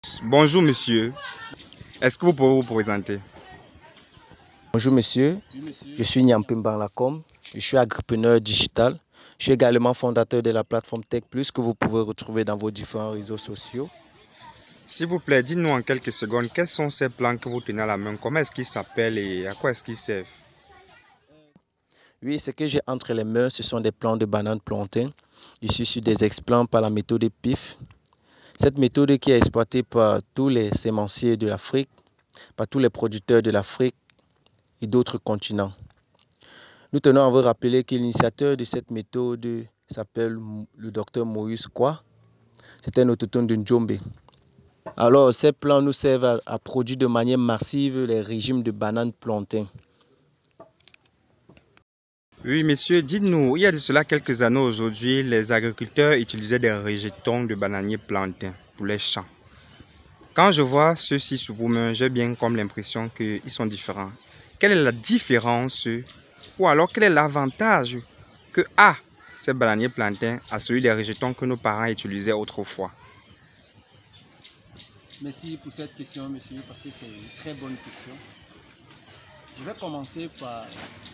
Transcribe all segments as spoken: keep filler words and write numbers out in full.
Bonjour monsieur, est-ce que vous pouvez vous présenter? Bonjour monsieur, je suis Nyampim Barlakom, je suis agripreneur digital. Je suis également fondateur de la plateforme Tech Plus que vous pouvez retrouver dans vos différents réseaux sociaux. S'il vous plaît, dites-nous en quelques secondes, quels sont ces plans que vous tenez à la main? Comment est-ce qu'ils s'appellent et à quoi est-ce qu'ils servent? Oui, ce que j'ai entre les mains, ce sont des plants de bananes plantain. Je suis sur des explants par la méthode P I F. Cette méthode qui est exploitée par tous les sémenciers de l'Afrique, par tous les producteurs de l'Afrique et d'autres continents. Nous tenons à vous rappeler que l'initiateur de cette méthode s'appelle le docteur Maurice Kwa. C'est un autochtone de Njombe. Alors, ces plants nous servent à, à produire de manière massive les régimes de bananes plantain. Oui, monsieur, dites-nous, il y a de cela quelques années aujourd'hui, les agriculteurs utilisaient des rejetons de bananiers plantains pour les champs. Quand je vois ceux-ci sous vos mains, j'ai bien comme l'impression qu'ils sont différents. Quelle est la différence ou alors quel est l'avantage que a ces bananiers plantains à celui des rejetons que nos parents utilisaient autrefois? Merci pour cette question, monsieur, parce que c'est une très bonne question. Je vais commencer par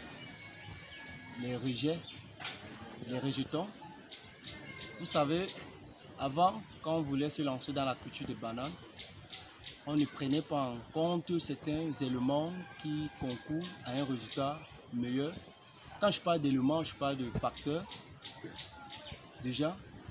les rejets, les rejetons. Vous savez, avant, quand on voulait se lancer dans la culture de bananes, on ne prenait pas en compte certains éléments qui concourent à un résultat meilleur. Quand je parle d'éléments, je parle de facteurs, déjà.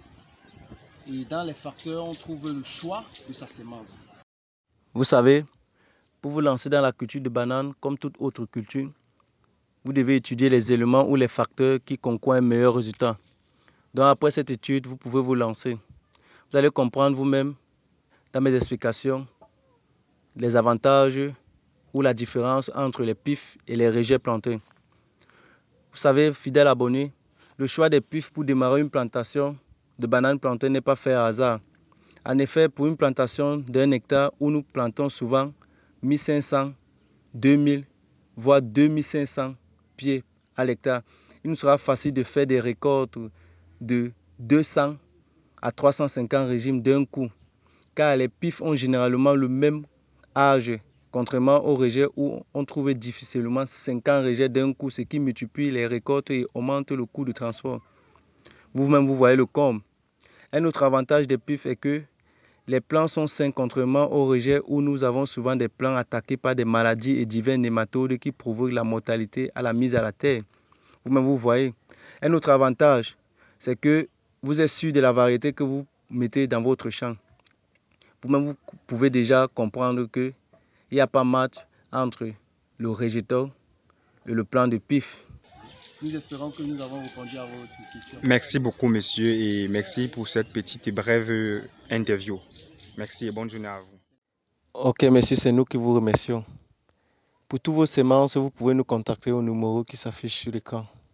Et dans les facteurs, on trouve le choix de sa semence. Vous savez, pour vous lancer dans la culture de bananes, comme toute autre culture, vous devez étudier les éléments ou les facteurs qui concourent à un meilleur résultat. Donc après cette étude, vous pouvez vous lancer. Vous allez comprendre vous-même, dans mes explications, les avantages ou la différence entre les P I F et les rejets plantains. Vous savez, fidèle abonné, le choix des P I F pour démarrer une plantation de bananes plantains n'est pas fait à hasard. En effet, pour une plantation d'un hectare où nous plantons souvent mille cinq cents, deux mille, voire deux mille cinq cents pieds à l'hectare, il nous sera facile de faire des récoltes de deux cents à trois cent cinquante régimes d'un coup, car les P I F ont généralement le même âge, contrairement aux rejets où on trouve difficilement cinquante rejets d'un coup, ce qui multiplie les récoltes et augmente le coût de transport. Vous-même, vous voyez le comble. Un autre avantage des P I F est que les plants sont sains contrairement aux rejets où nous avons souvent des plants attaqués par des maladies et divers nématodes qui provoquent la mortalité à la mise à la terre. Vous-même, vous voyez. Un autre avantage, c'est que vous êtes sûr de la variété que vous mettez dans votre champ. Vous-même, vous pouvez déjà comprendre qu'il n'y a pas match entre le rejeton et le plant de P I F. Nous espérons que nous avons répondu à votre question. Merci beaucoup, monsieur, et merci pour cette petite et brève interview. Merci et bonne journée à vous. Ok, monsieur, c'est nous qui vous remercions. Pour tous vos semences, vous pouvez nous contacter au numéro qui s'affiche sur l'écran.